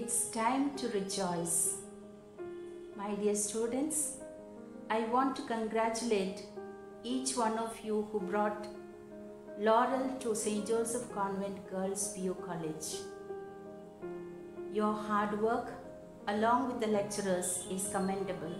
It's time to rejoice. My dear students, I want to congratulate each one of you who brought laurel to St. Joseph Convent Girls PU College. Your hard work along with the lecturers is commendable.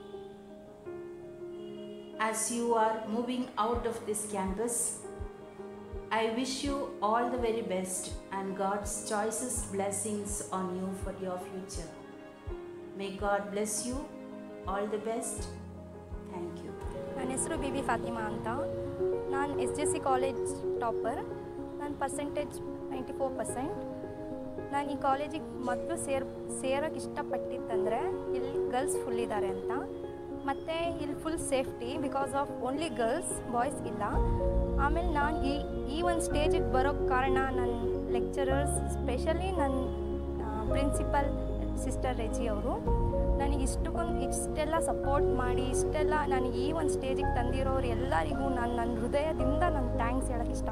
As you are moving out of this campus, I wish you all the very best and God's choicest blessings on you for your future. May God bless you. All the best. Thank you. ನನ್ನ ಹೆಸರು ಬಿಬಿ ಫಾತಿಮಾ ಅಂತ. ನಾನು SJC college topper. ನನ್ನ percentage 94%. ನಾನು ಈ ಕಾಲೇಜಿಗೆ ಮೊದಲು ಸೇರೋಕ್ಕೆ ಇಷ್ಟಪಟ್ಟಿದ್ದಂದರೆ ಇಲ್ಲಿ ಗರ್ಲ್ಸ್ ಫುಲ್ ಇದ್ದಾರೆ ಅಂತ, ಮತ್ತು ಇಲ್ಲಿ full safety because of only girls, boys ಇಲ್ಲ. ಆಮೇಲೆ ನಾನು ಈ ಒಂದು ಸ್ಟೇಜಿಗೆ ಬರೋಕ್ಕೆ ಕಾರಣ ನನ್ನ ಲೆಕ್ಚರರ್ಸ್, ಸ್ಪೆಷಲಿ ನನ್ನ ಪ್ರಿನ್ಸಿಪಲ್ ಸಿಸ್ಟರ್ ರೆಜಿ ಅವರು ನನಗೆ ಇಷ್ಟೆಲ್ಲ ಸಪೋರ್ಟ್ ಮಾಡಿ, ಇಷ್ಟೆಲ್ಲ ನನಗೆ ಈ ಒಂದು ಸ್ಟೇಜಿಗೆ ತಂದಿರೋರು ಎಲ್ಲರಿಗೂ ನಾನು ನನ್ನ ಹೃದಯದಿಂದ ನಾನು ಥ್ಯಾಂಕ್ಸ್ ಹೇಳೋಕ್ಕೆ